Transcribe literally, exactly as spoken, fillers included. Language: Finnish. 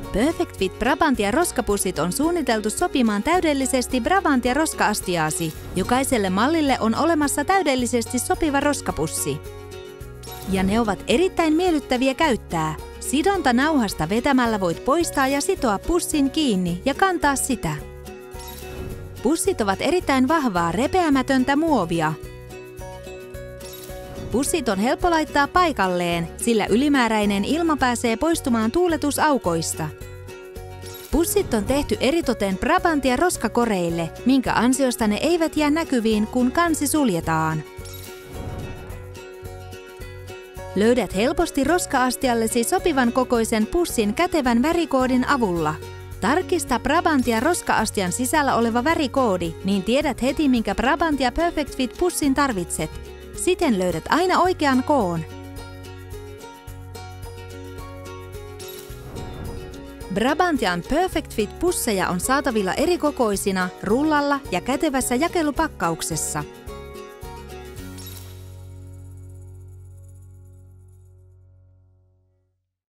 Perfect Fit Brabantia roskapussit on suunniteltu sopimaan täydellisesti Brabantia roska-astiaasi. Jokaiselle mallille on olemassa täydellisesti sopiva roskapussi. Ja ne ovat erittäin miellyttäviä käyttää. Sidonta nauhasta vetämällä voit poistaa ja sitoa pussin kiinni ja kantaa sitä. Pussit ovat erittäin vahvaa repeämätöntä muovia. Pussit on helppo laittaa paikalleen, sillä ylimääräinen ilma pääsee poistumaan tuuletusaukoista. Pussit on tehty eritoten Brabantia roskakoreille, minkä ansiosta ne eivät jää näkyviin, kun kansi suljetaan. Löydät helposti roska-astiallesi sopivan kokoisen pussin kätevän värikoodin avulla. Tarkista Brabantia roska-astian sisällä oleva värikoodi, niin tiedät heti, minkä Brabantia Perfect Fit pussin tarvitset. Siten löydät aina oikean koon. Brabantian Perfect Fit pusseja on saatavilla eri kokoisina, rullalla ja kätevässä jakelupakkauksessa.